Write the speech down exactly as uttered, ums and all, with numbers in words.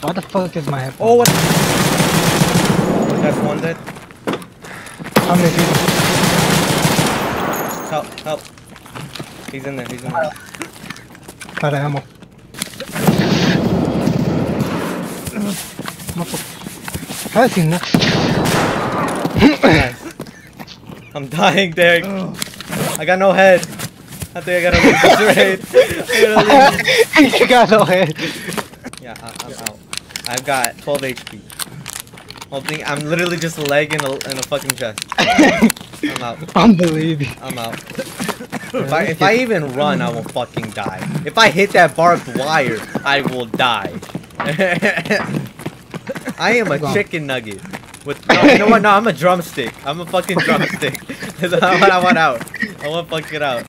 Why the fuck is my headphone? Oh, what? That's one dead. How many people? Help, help. He's in there, he's in there. Out of ammo. How is he not? Nice. I'm dying, Derek. I got no head. I think I gotta leave this raid. I gotta leave. You got no head. Yeah, I I'm out. I've got twelve H P. Holding, I'm literally just a leg in a, in a fucking chest. I'm out. Unbelievable. I'm out. If I, if I even run, I will fucking die. If I hit that barbed wire, I will die. I am a chicken nugget. With no, you know what? No, I'm a drumstick. I'm a fucking drumstick. That's what I want out. I want to fuck it out.